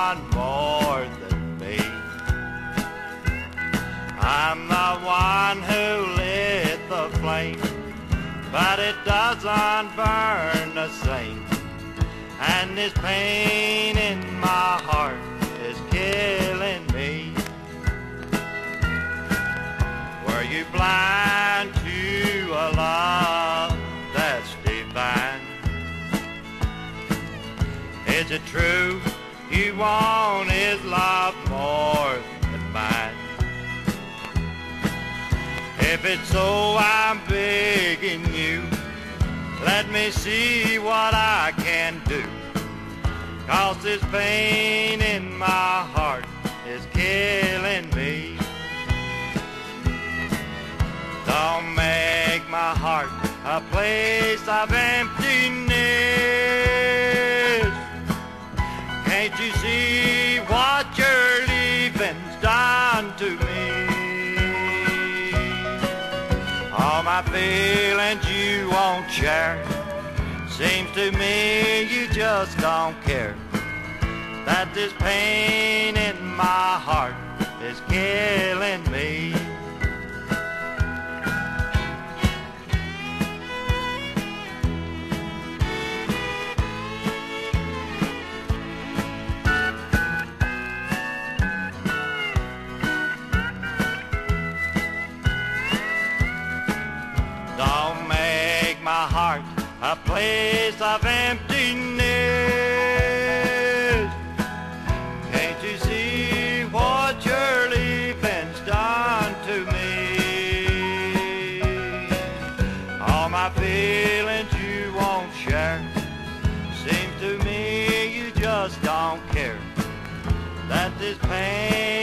someone more than me. I'm the one who lit the flame, but it doesn't burn the same. And this pain in my heart is killing me. Were you blind to a love that's divine? Is it true you want his love more than mine? If it's so, I'm begging you, let me see what I can do. 'Cause this pain in my heart is killing me. Don't make my heart a place of emptiness. Can't you see what your leaving's done to me? All my feelings you won't share. Seems to me you just don't care that this pain in my heart is killing me. Don't make my heart a place of emptiness. Can't you see what your leaving's done to me? All my feelings you won't share. Seems to me you just don't care that this pain